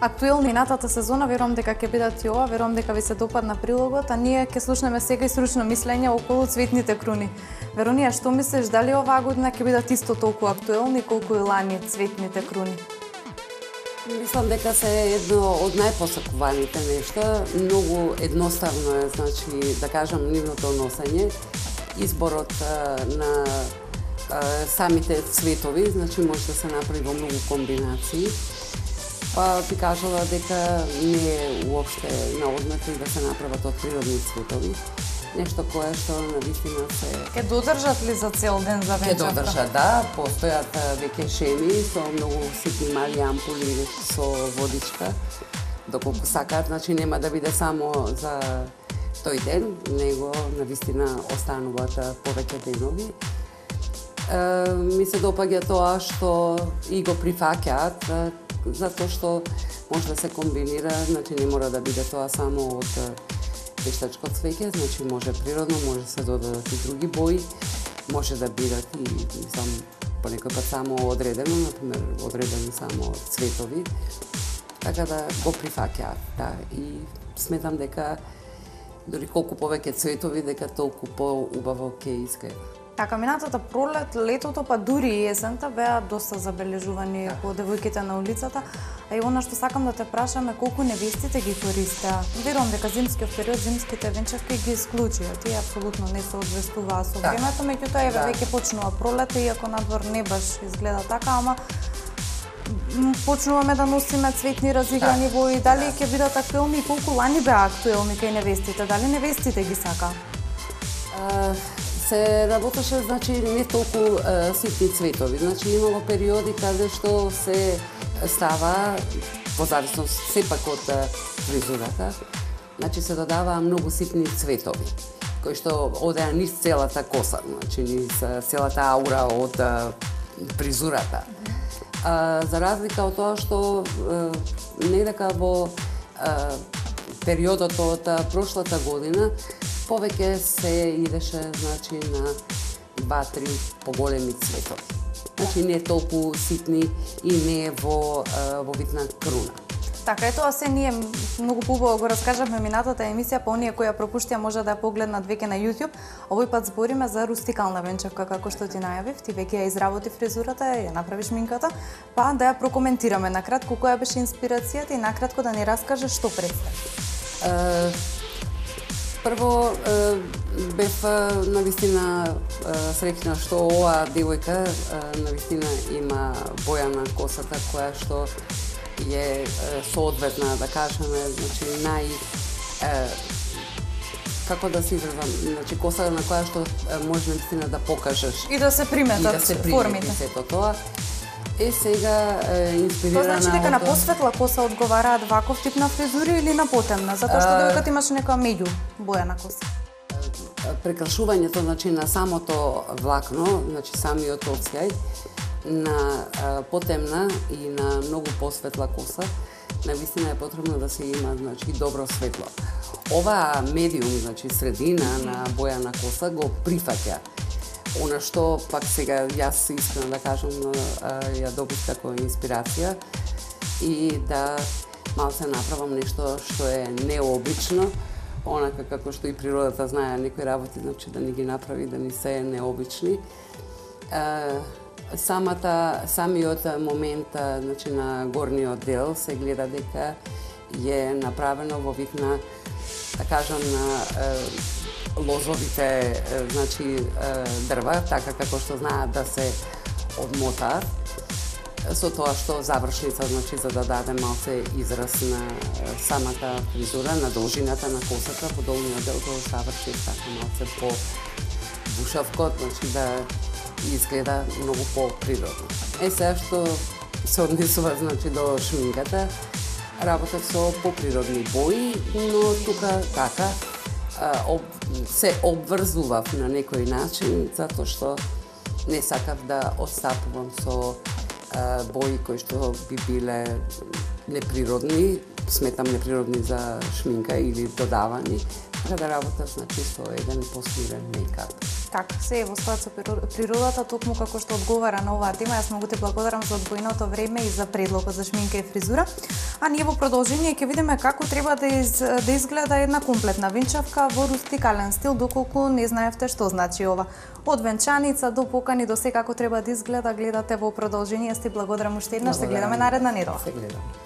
Актуелни минатата сезона, верувам дека ќе бидат и ова, верувам дека ви се допадна прилогот, а ние ќе слушнеме сега и стручно мислење околу цветните круни. Веронија, што мислиш, дали оваа година ќе бидат исто толку актуелни колку и лани цветните круни? Мислам дека се едно од најпосакуваните нешта. Многу едноставно е, значи, да кажам, нивното носење. Изборот на самите цветови, значи може да се направи во многу комбинации. Па би кажала дека не е уопште наоднето и да се направат од природни цветови. Нешто кое што навистина се... Ке додржат ли за цел ден за венчавка? Ке додржат, да. Постојат веќе шеми со многу ситни мали ампули со водичка. Доколку сакаат, значи нема да биде само за тој ден, него навистина остануваат повеќе денови. Ми се допаѓа тоа што и го прифаќаат, затоа што може да се комбинира, значи не мора да биде тоа само од вештачко цвеќе, значи може природно, може да се додадат и други бои, може да бидат и, мислам, понекој пат само одредено, например, одредени само цветови, така да го прифаќаат, да, и сметам дека дори колку повеќе цветови, дека толку поубаво ќе изгледа. Така, минатата пролет, летото, па дури и есента беа доста забележувани по девојките на улицата. А и она што сакам да те прашаме, колку невестите ги користеа? Верувам дека зимскиот период, зимските венчавки ги исклучија. Тие апсолутно не се одвестуваа со времето, меѓутоа еве веќе почнува пролета, иако надвор не баш изгледа така, ама почнуваме да носиме цветни разиграни бои. Дали ќе бидат актуелни и колку лани беа актуелни кај невестите? Дали невестите ги сака? Се работеше, значи, не толку ситни цветови. Значи, имало периоди каде што се става, во зависност сепак од фризурата, значи се додаваа многу ситни цветови, кои што одеа низ целата коса, значи низ целата аура од фризурата. За разлика од тоа што не дека во периодот од прошлата година повеќе се идеше, значи, на 2-3 поголеми цветови. Значи не толку ситни и не е во вид на круна. Така, ето, а се ние многу поубаво го раскажавме минатата емисија, па оние кои ја пропуштија може да ја погледнат веќе на YouTube. Овој пат збориме за рустикална венчавка, како што ти најавив. Ти веќе ја изработи фризурата, ја направиш минката, па да ја прокоментираме накратко која беше инспирацијата и накратко да ни раскажеш што представи. Прво, бев навистина среќна што оваа девојка навистина има боја на косата која што е соодветна, да кажеме, значи како да се изразам, значи коса на која што може навистина да покажеш и да се приметат формите. Сето тоа. Сега инспирирана. Тоа значи дека на посветла коса одговараат ваков тип на фризури или на потемна, затоа што девојката имаше некоја меѓу боја на коса. Прекрашувањето, значи, на самото влакно, значи самиот оцјај на потемна и на многу посветла коса, навистина е потребно да се има, значи, добро светло. Ова медиум, значи средина на боја на коса го прифаќа. Она што пак сега јас искрено да кажам ја добив како инспирација и да малце направам нешто што е необично, онака како што и природата знае некои работи, значи да ни ги направи да ни се необични. Самиот момент, значи, на горниот дел се гледа дека е направено во вид на, да кажам, на лозовите, значи, дрва, така како што знаат да се одмотаат, со тоа што завршница, значи, за да даде малце израз на самата фризура, на должината на косата, по долниот дел го заврши така малце по бушавкот, значи да изгледа многу по-природно. Сега што се однесува, значи, до шминката, работев со поприродни бои, но тука така се обврзував на некој начин, затоа што не сакав да отстапувам со бои кои што би биле неприродни, сметам неприродни за шминка или додавани, да работам, значи, со еден посмирен мейкап. Како се во стојат со природата, токму како што одговара на оваа тема. Јас многу те благодарам за одвоеното време и за предлогот за шминка и фризура. А ние во продолжение ќе видиме како треба да изгледа една комплетна венчавка во рустикален стил, доколку не знаевте што значи ова. Од венчаница до покани до се како треба да изгледа, гледате во продолжение. Сте благодарам уште еднаш, се гледаме наредна недела. Се гледаме.